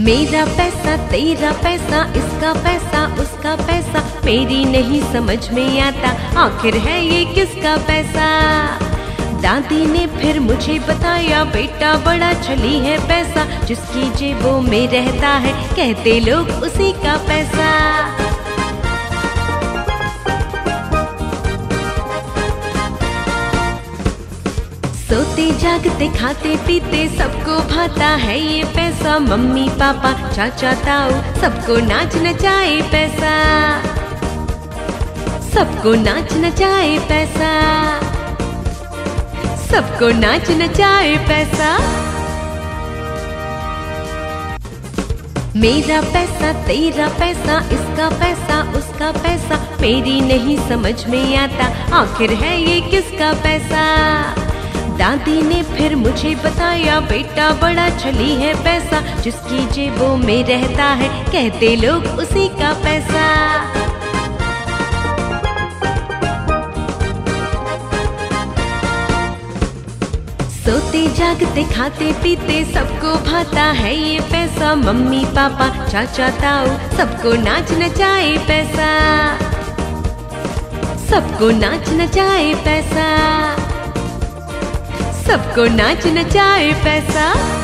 मेरा पैसा तेरा पैसा, इसका पैसा उसका पैसा, मेरी नहीं समझ में आता आखिर है ये किसका पैसा। दादी ने फिर मुझे बताया बेटा बड़ा छली है पैसा, जिसकी जेबों में रहता है कहते लोग उसी का पैसा। सोते जागते खाते पीते सबको भाता है ये पैसा, मम्मी पापा चाचा ताऊ सबको नाच नचाए पैसा, सबको नाच नचाए पैसा, सबको नाच नचाए पैसा। मेरा पैसा तेरा पैसा, इसका पैसा उसका पैसा, मेरी नहीं समझ में आता आखिर है ये किसका पैसा। दादी ने फिर मुझे बताया बेटा बड़ा छली है पैसा, जिसकी जेबों में रहता है कहते लोग उसी का पैसा। सोते जागते खाते पीते सबको भाता है ये पैसा, मम्मी पापा चाचा ताऊ सबको नाच नचाए पैसा, सबको नाच नचाए पैसा, सबको नाच नचाए पैसा।